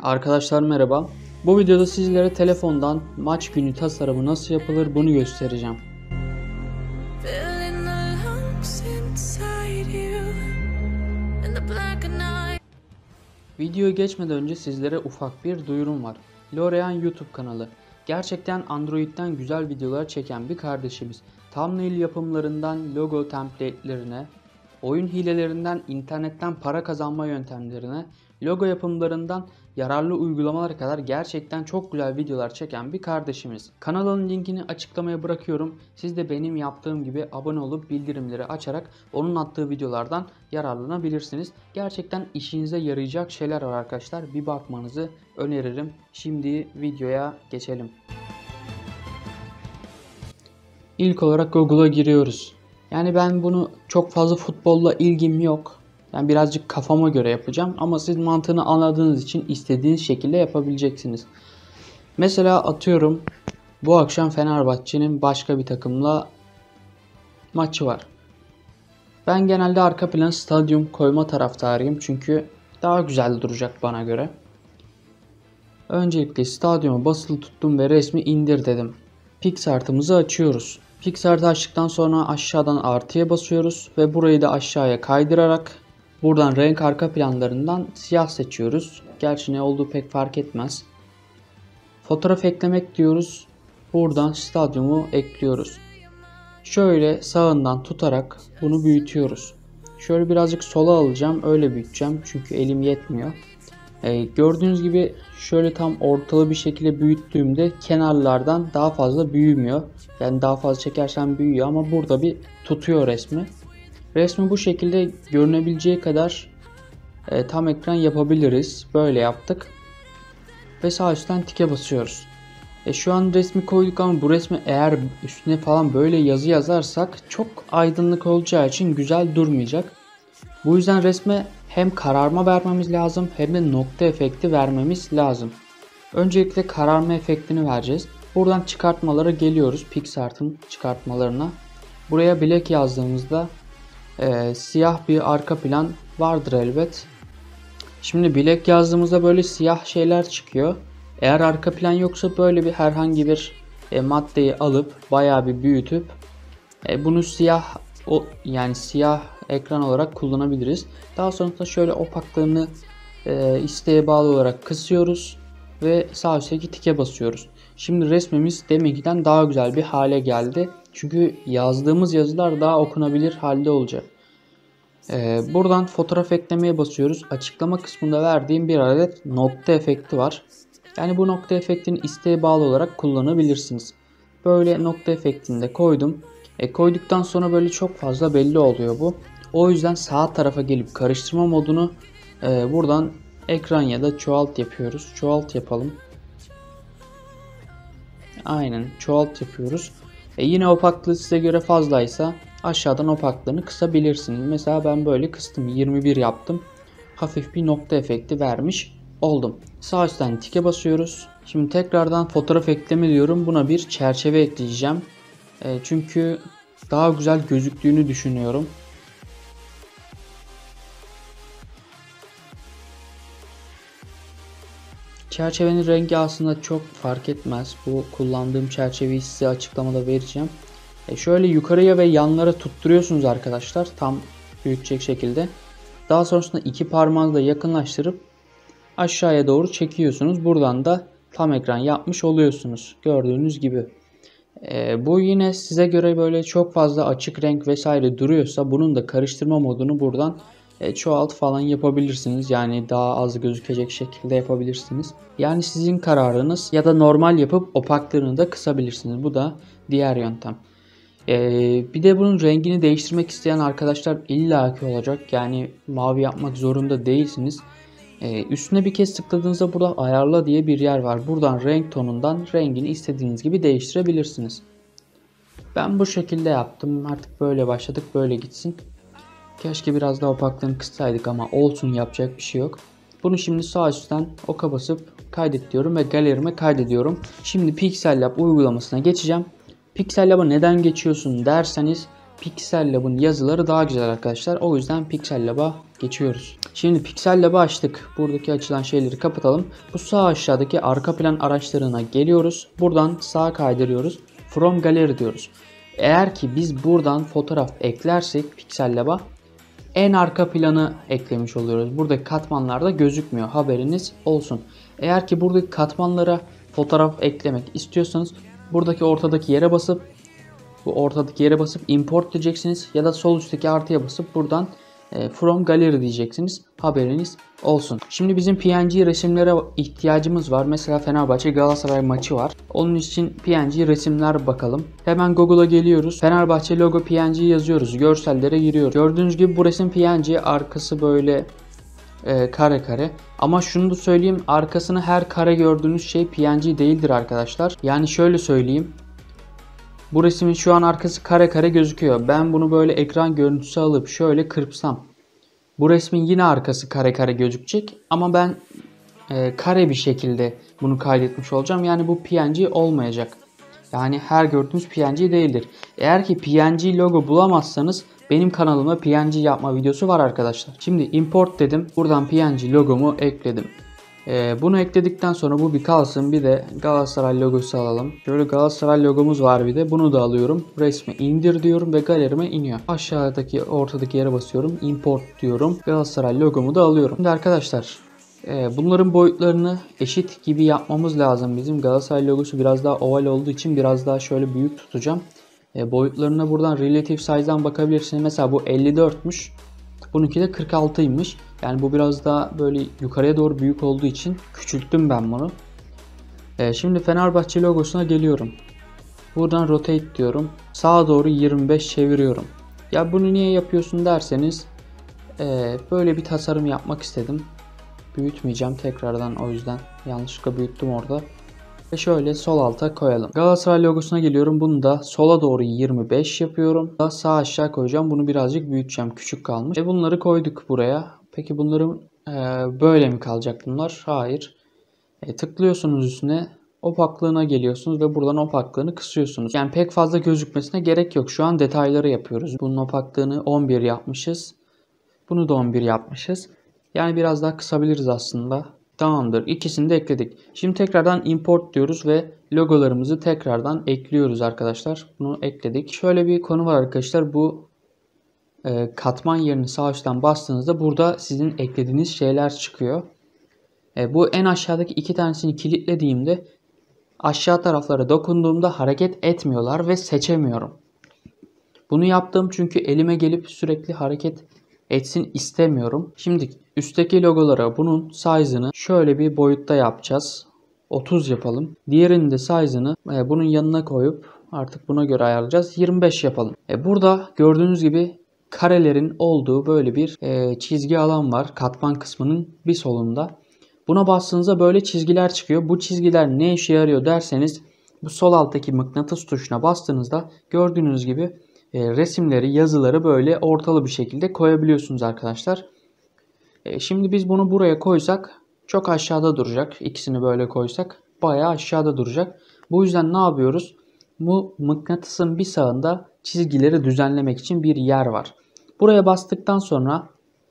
Arkadaşlar merhaba. Bu videoda sizlere telefondan maç günü tasarımı nasıl yapılır bunu göstereceğim. Videoya geçmeden önce sizlere ufak bir duyurum var. Lorean YouTube kanalı. Gerçekten Android'den güzel videolar çeken bir kardeşimiz. Thumbnail yapımlarından logo template'lerine, oyun hilelerinden internetten para kazanma yöntemlerine, logo yapımlarından yararlı uygulamalara kadar gerçekten çok güzel videolar çeken bir kardeşimiz. Kanalın linkini açıklamaya bırakıyorum. Siz de benim yaptığım gibi abone olup bildirimleri açarak onun attığı videolardan yararlanabilirsiniz. Gerçekten işinize yarayacak şeyler var arkadaşlar. Bir bakmanızı öneririm. Şimdi videoya geçelim. İlk olarak Google'a giriyoruz. Yani ben bunu çok fazla futbolla ilgim yok. Ben birazcık kafama göre yapacağım ama siz mantığını anladığınız için istediğiniz şekilde yapabileceksiniz. Mesela atıyorum bu akşam Fenerbahçe'nin başka bir takımla maçı var. Ben genelde arka plan stadyum koyma taraftarıyım çünkü daha güzel duracak bana göre. Öncelikle stadyuma basılı tuttum ve resmi indir dedim. PicsArt'ımızı açıyoruz. PicsArt'ı açtıktan sonra aşağıdan artıya basıyoruz ve burayı da aşağıya kaydırarak buradan renk arka planlarından siyah seçiyoruz. Gerçi ne olduğu pek fark etmez. Fotoğraf eklemek diyoruz. Buradan stadyumu ekliyoruz. Şöyle sağından tutarak bunu büyütüyoruz. Şöyle birazcık sola alacağım. Öyle büyüteceğim. Çünkü elim yetmiyor. Gördüğünüz gibi şöyle tam ortalı bir şekilde büyüttüğümde kenarlardan daha fazla büyümüyor. Yani daha fazla çekersem büyüyor ama burada bir tutuyor resmi. Resmi bu şekilde görünebileceği kadar tam ekran yapabiliriz. Böyle yaptık. Ve sağ üstten tike basıyoruz. Şu an resmi koyduk ama bu resmi eğer üstüne falan böyle yazı yazarsak çok aydınlık olacağı için güzel durmayacak. Bu yüzden resme hem kararma vermemiz lazım hem de nokta efekti vermemiz lazım. Öncelikle kararma efektini vereceğiz. Buradan çıkartmalara geliyoruz. PicsArt'ın çıkartmalarına. Buraya black yazdığımızda siyah bir arka plan vardır elbet. Şimdi black yazdığımızda böyle siyah şeyler çıkıyor. Eğer arka plan yoksa böyle bir herhangi bir maddeyi alıp bayağı bir büyütüp bunu siyah yani siyah ekran olarak kullanabiliriz. Daha sonrasında şöyle opaklığını isteğe bağlı olarak kısıyoruz ve sağ üstteki tike basıyoruz. Şimdi resmimiz deminkinden daha güzel bir hale geldi. Çünkü yazdığımız yazılar daha okunabilir halde olacak. Buradan fotoğraf eklemeye basıyoruz. Açıklama kısmında verdiğim bir adet nokta efekti var. Yani bu nokta efektini isteğe bağlı olarak kullanabilirsiniz. Böyle nokta efektini de koydum. Koyduktan sonra böyle çok fazla belli oluyor bu. O yüzden sağ tarafa gelip karıştırma modunu buradan ekran ya da çoğalt yapıyoruz. Çoğalt yapalım. Aynen çoğalt yapıyoruz. Yine opaklığı size göre fazlaysa aşağıdan opaklığını kısabilirsiniz. Mesela ben böyle kıstım. 21 yaptım. Hafif bir nokta efekti vermiş oldum. Sağ üstten tike basıyoruz. Şimdi tekrardan fotoğraf ekleme diyorum. Buna bir çerçeve ekleyeceğim. Çünkü daha güzel gözüktüğünü düşünüyorum. Çerçevenin rengi aslında çok fark etmez. Bu kullandığım çerçeveyi size açıklamada vereceğim. Şöyle yukarıya ve yanlara tutturuyorsunuz arkadaşlar. Tam büyütecek şekilde. Daha sonrasında iki parmağınızla yakınlaştırıp aşağıya doğru çekiyorsunuz. Buradan da tam ekran yapmış oluyorsunuz. Gördüğünüz gibi. Bu yine size göre böyle çok fazla açık renk vesaire duruyorsa bunun da karıştırma modunu buradan çoğalt falan yapabilirsiniz. Yani daha az gözükecek şekilde yapabilirsiniz. Yani sizin kararınız ya da normal yapıp opaklığını da kısabilirsiniz. Bu da diğer yöntem. Bir de bunun rengini değiştirmek isteyen arkadaşlar illaki olacak. Yani mavi yapmak zorunda değilsiniz. Üstüne bir kez tıkladığınızda burada ayarla diye bir yer var. Buradan renk tonundan rengini istediğiniz gibi değiştirebilirsiniz. Ben bu şekilde yaptım. Artık böyle başladık. Böyle gitsin. Keşke biraz daha opaklığını kıssaydık ama olsun, yapacak bir şey yok. Bunu şimdi sağ üstten oka basıp kaydet diyorum ve galerime kaydediyorum. Şimdi Pixel Lab uygulamasına geçeceğim. Pixel Lab'a neden geçiyorsun derseniz Pixel Lab'ın yazıları daha güzel arkadaşlar. O yüzden Pixel Lab'a geçiyoruz. Şimdi Pixel Lab'ı açtık. Buradaki açılan şeyleri kapatalım. Bu sağ aşağıdaki arka plan araçlarına geliyoruz. Buradan sağa kaydırıyoruz. From Gallery diyoruz. Eğer ki biz buradan fotoğraf eklersek Pixel Lab'a en arka planı eklemiş oluyoruz. Buradaki katmanlarda gözükmüyor. Haberiniz olsun. Eğer ki buradaki katmanlara fotoğraf eklemek istiyorsanız buradaki ortadaki yere basıp import diyeceksiniz ya da sol üstteki artıya basıp buradan from gallery diyeceksiniz. Haberiniz olsun. Şimdi bizim PNG resimlere ihtiyacımız var. Mesela Fenerbahçe Galatasaray maçı var. Onun için PNG resimler bakalım. Hemen Google'a geliyoruz. Fenerbahçe logo PNG yazıyoruz. Görsellere giriyoruz. Gördüğünüz gibi bu resim PNG. Arkası böyle kare kare. Ama şunu da söyleyeyim. Arkasını her kare gördüğünüz şey PNG değildir arkadaşlar. Yani şöyle söyleyeyim. Bu resmin şu an arkası kare kare gözüküyor. Ben bunu böyle ekran görüntüsü alıp şöyle kırpsam. Bu resmin yine arkası kare kare gözükecek. Ama ben kare bir şekilde bunu kaydetmiş olacağım. Yani bu PNG olmayacak. Yani her gördüğünüz PNG değildir. Eğer ki PNG logo bulamazsanız benim kanalımda PNG yapma videosu var arkadaşlar. Şimdi import dedim. Buradan PNG logomu ekledim. Bunu ekledikten sonra bu bir kalsın. Bir de Galatasaray logosu alalım. Şöyle Galatasaray logomuz var bir de. Bunu da alıyorum. Resmi indir diyorum ve galerime iniyor. Aşağıdaki ortadaki yere basıyorum. Import diyorum. Galatasaray logomu da alıyorum. Şimdi arkadaşlar bunların boyutlarını eşit gibi yapmamız lazım. Bizim Galatasaray logosu biraz daha oval olduğu için biraz daha şöyle büyük tutacağım. Boyutlarına buradan relative size'dan bakabilirsiniz. Mesela bu 54'müş. Bununki de 46'ymış. Yani bu biraz daha böyle yukarıya doğru büyük olduğu için küçülttüm ben bunu. Şimdi Fenerbahçe logosuna geliyorum. Buradan rotate diyorum. Sağa doğru 25 çeviriyorum. Ya bunu niye yapıyorsun derseniz böyle bir tasarım yapmak istedim. Büyütmeyeceğim tekrardan, o yüzden yanlışlıkla büyüttüm orada. Ve şöyle sol alta koyalım. Galatasaray logosuna geliyorum. Bunu da sola doğru 25 yapıyorum. Daha sağ aşağı koyacağım. Bunu birazcık büyüteceğim. Küçük kalmış. Bunları koyduk buraya. Peki bunların böyle mi kalacak bunlar? Hayır. Tıklıyorsunuz üstüne. Opaklığına geliyorsunuz ve buradan opaklığını kısıyorsunuz. Yani pek fazla gözükmesine gerek yok. Şu an detayları yapıyoruz. Bunun opaklığını 11 yapmışız. Bunu da 11 yapmışız. Yani biraz daha kısabiliriz aslında. Tamamdır. İkisini de ekledik. Şimdi tekrardan import diyoruz ve logolarımızı tekrardan ekliyoruz arkadaşlar. Bunu ekledik. Şöyle bir konu var arkadaşlar. Bu katman yerini sağ üstten bastığınızda burada sizin eklediğiniz şeyler çıkıyor. Bu en aşağıdaki iki tanesini kilitlediğimde aşağı taraflara dokunduğumda hareket etmiyorlar ve seçemiyorum. Bunu yaptım çünkü elime gelip sürekli hareket etsin istemiyorum. Şimdi üstteki logolara bunun size'ını şöyle bir boyutta yapacağız. 30 yapalım. Diğerinin de size'ını bunun yanına koyup artık buna göre ayarlayacağız. 25 yapalım. Burada gördüğünüz gibi karelerin olduğu böyle bir çizgi alan var. Katman kısmının bir solunda. Buna bastığınızda böyle çizgiler çıkıyor. Bu çizgiler ne işe yarıyor derseniz bu sol alttaki mıknatıs tuşuna bastığınızda gördüğünüz gibi resimleri, yazıları böyle ortalı bir şekilde koyabiliyorsunuz arkadaşlar. Şimdi biz bunu buraya koysak çok aşağıda duracak. İkisini böyle koysak bayağı aşağıda duracak. Bu yüzden ne yapıyoruz? Bu mıknatısın bir sağında çizgileri düzenlemek için bir yer var. Buraya bastıktan sonra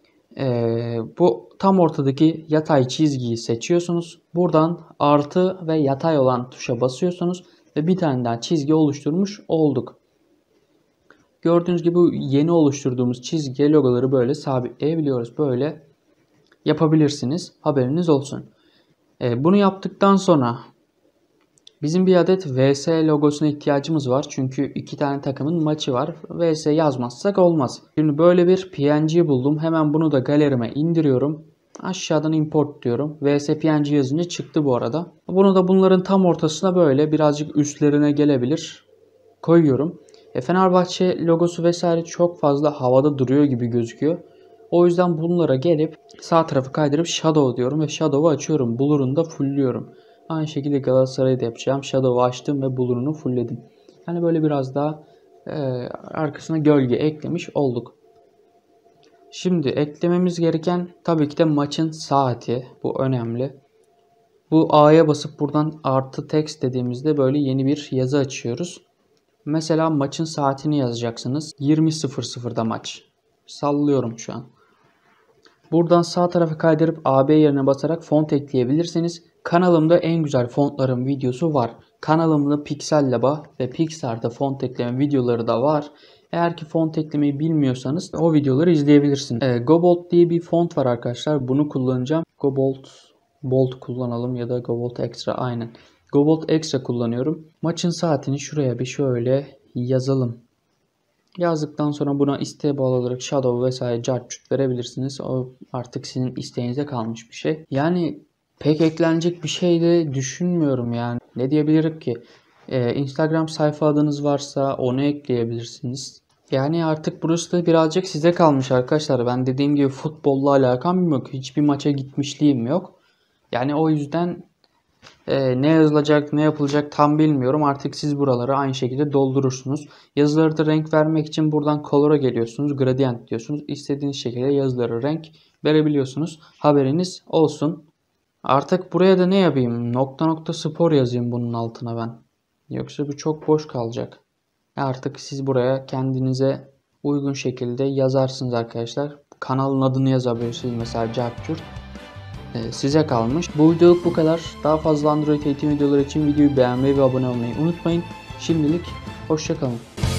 bu tam ortadaki yatay çizgiyi seçiyorsunuz. Buradan artı ve yatay olan tuşa basıyorsunuz ve bir tane daha çizgi oluşturmuş olduk. Gördüğünüz gibi yeni oluşturduğumuz çizgiye logoları böyle sabitleyebiliyoruz. Böyle yapabilirsiniz. Haberiniz olsun. Bunu yaptıktan sonra bizim bir adet VS logosuna ihtiyacımız var. Çünkü iki tane takımın maçı var. VS yazmazsak olmaz. Şimdi böyle bir PNG buldum. Hemen bunu da galerime indiriyorum. Aşağıdan import diyorum. VS PNG yazınca çıktı bu arada. Bunu da bunların tam ortasına böyle birazcık üstlerine gelebilir koyuyorum. Fenerbahçe logosu vesaire çok fazla havada duruyor gibi gözüküyor. O yüzden bunlara gelip sağ tarafı kaydırıp Shadow diyorum ve Shadow'u açıyorum. Blur'unu da fullliyorum. Aynı şekilde Galatasaray'ı da yapacağım. Shadow'u açtım ve Blur'unu fullledim. Yani böyle biraz daha arkasına gölge eklemiş olduk. Şimdi eklememiz gereken tabii ki de maçın saati. Bu önemli. Bu A'ya basıp buradan artı text dediğimizde böyle yeni bir yazı açıyoruz. Mesela maçın saatini yazacaksınız. 20.00'da maç. Sallıyorum şu an. Buradan sağ tarafa kaydırıp AB yerine basarak font ekleyebilirsiniz. Kanalımda en güzel fontların videosu var. Kanalımda Pixel Laba ve Pixar'da font ekleme videoları da var. Eğer ki font eklemeyi bilmiyorsanız o videoları izleyebilirsiniz. Gobold diye bir font var arkadaşlar. Bunu kullanacağım. Gobold Bold kullanalım ya da Gobold Extra, aynen. Gobold Extra kullanıyorum. Maçın saatini şuraya bir şöyle yazalım. Yazdıktan sonra buna isteğe bağlı olarak shadow vesaire cartçut verebilirsiniz. O artık sizin isteğinize kalmış bir şey. Yani pek eklenecek bir şey de düşünmüyorum yani. Ne diyebilirim ki? Instagram sayfa adınız varsa onu ekleyebilirsiniz. Yani artık burası da birazcık size kalmış arkadaşlar. Ben dediğim gibi futbolla alakam yok. Hiçbir maça gitmişliğim yok. Yani o yüzden ne yazılacak, ne yapılacak tam bilmiyorum. Artık siz buraları aynı şekilde doldurursunuz. Yazıları da renk vermek için buradan Color'a geliyorsunuz. Gradient diyorsunuz. İstediğiniz şekilde yazıları renk verebiliyorsunuz. Haberiniz olsun. Artık buraya da ne yapayım? Nokta nokta spor yazayım bunun altına ben. Yoksa bu çok boş kalacak. Artık siz buraya kendinize uygun şekilde yazarsınız arkadaşlar. Kanalın adını yazabilirsiniz. Mesela Cartçurt. Size kalmış. Bu videoluk bu kadar. Daha fazla Android eğitim videoları için videoyu beğenmeyi ve abone olmayı unutmayın. Şimdilik hoşça kalın.